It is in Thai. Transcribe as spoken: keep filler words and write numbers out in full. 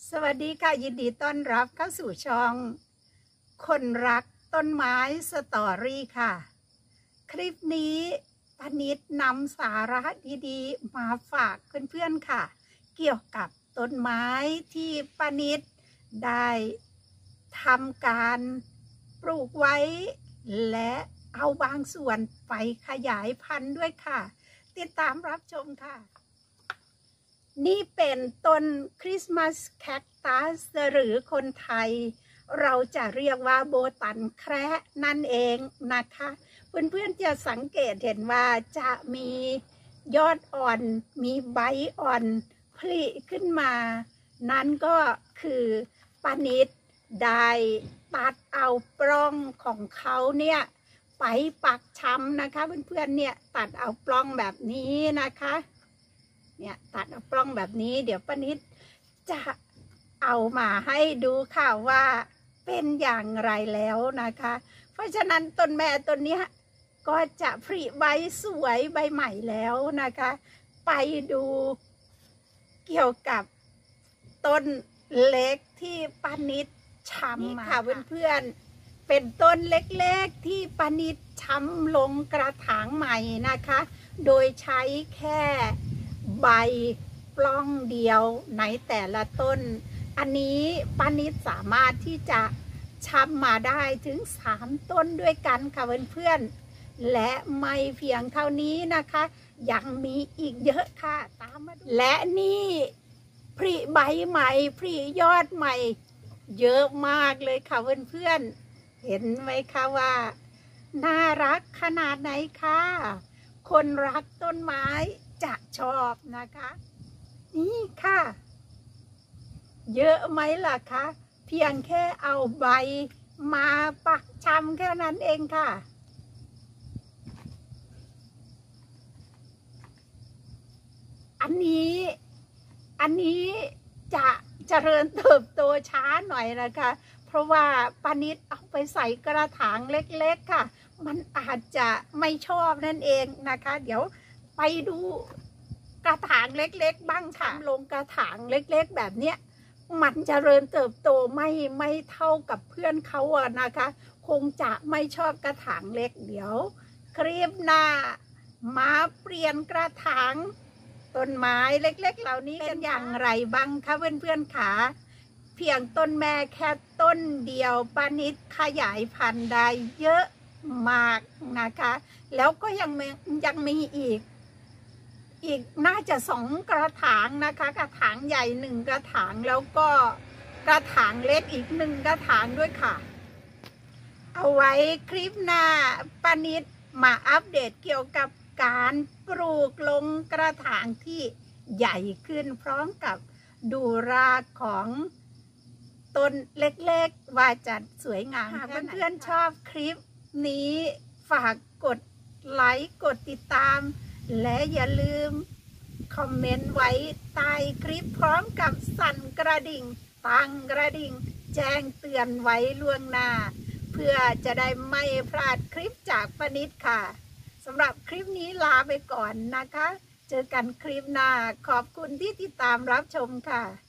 สวัสดีค่ะยินดีต้อนรับเข้าสู่ช่องคนรักต้นไม้สตอรี่ค่ะคลิปนี้ปนิดนำสาระดีๆมาฝากเพื่อนๆค่ะเกี่ยวกับต้นไม้ที่ปนิดได้ทำการปลูกไว้และเอาบางส่วนไปขยายพันธุ์ด้วยค่ะติดตามรับชมค่ะนี่เป็นต้นคริสต์มาสแคคตัสหรือคนไทยเราจะเรียกว่าโบตันแคระนั่นเองนะคะเพื่อนๆจะสังเกตเห็นว่าจะมียอดอ่อนมีใบอ่อนผลิขึ้นมานั่นก็คือปนิดได้ตัดเอาปล้องของเขาเนี่ยไปปักชำนะคะเพื่อนๆเนี่ยตัดเอาปล้องแบบนี้นะคะเนี่ยตัดเอาปล้องแบบนี้เดี๋ยวปนิดจะเอามาให้ดูค่ะว่าเป็นอย่างไรแล้วนะคะเพราะฉะนั้นต้นแม่ต้นนี้ก็จะผลิใบสวยใบใหม่แล้วนะคะไปดูเกี่ยวกับต้นเล็กที่ปนิดชำมาค่ะเพื่อนๆเป็นต้นเล็กๆที่ปนิดชำลงกระถางใหม่นะคะโดยใช้แค่ใบปล้องเดียวในแต่ละต้นอันนี้ปนิดสามารถที่จะชำมาได้ถึงสามต้นด้วยกันค่ะเพื่อนๆและไม่เพียงเท่านี้นะคะยังมีอีกเยอะค่ะตามมาดูและนี่ผลิใบใหม่ผลิยอดใหม่เยอะมากเลยค่ะเพื่อนๆเห็นไหมคะว่าน่ารักขนาดไหนคะคนรักต้นไม้จะชอบนะคะนี่ค่ะเยอะไหมล่ะคะเพียงแค่เอาใบมาปักชำแค่นั้นเองค่ะอันนี้อันนี้จะเจริญเติบโตช้าหน่อยนะคะเพราะว่าปนิดเอาไปใส่กระถางเล็กๆค่ะมันอาจจะไม่ชอบนั่นเองนะคะเดี๋ยวไปดูกระถางเล็กๆบ้างค่ะลงกระถางเล็กๆแบบเนี้ยมันเจริญเติบโตไม่ไม่เท่ากับเพื่อนเขาอะนะคะคงจะไม่ชอบกระถางเล็กเดี๋ยวคลิปหน้ามาเปลี่ยนกระถางต้นไม้เล็กๆเหล่านี้กันอย่างไรบ้างคะเพื่อนๆค่ะเพียงต้นแม่แค่ต้นเดียวปนิดขยายพันธุ์ได้เยอะมากนะคะแล้วก็ยังยังมีอีกอีกน่าจะสองกระถางนะคะกระถางใหญ่หนึ่งกระถางแล้วก็กระถางเล็กอีกหนึ่งกระถางด้วยค่ะเอาไว้คลิปหน้าปนิดมาอัปเดตเกี่ยวกับการปลูกลงกระถางที่ใหญ่ขึ้นพร้อมกับดูรากของต้นเล็กๆว่าจะสวยงามแค่ไหนเพื่อนๆชอบคลิปนี้ฝากกดไลค์กดติดตามและอย่าลืมคอมเมนต์ไว้ใต้คลิปพร้อมกับสั่นกระดิ่งตั้งกระดิ่งแจ้งเตือนไว้ล่วงหน้าเพื่อจะได้ไม่พลาดคลิปจากปนิดค่ะสำหรับคลิปนี้ลาไปก่อนนะคะเจอกันคลิปหน้าขอบคุณที่ติดตามรับชมค่ะ